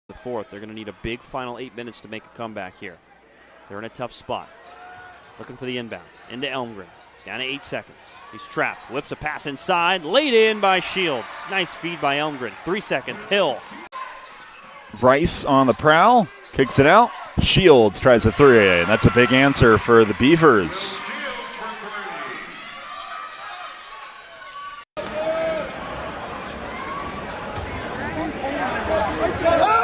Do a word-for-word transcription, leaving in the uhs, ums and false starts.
The fourth. They're going to need a big final eight minutes to make a comeback here. They're in a tough spot. Looking for the inbound. Into Elmgren. Down to eight seconds. He's trapped. Whips a pass inside. Laid in by Shields. Nice feed by Elmgren. Three seconds. Hill. Rice on the prowl. Kicks it out. Shields tries a three. And that's a big answer for the Beavers. Oh!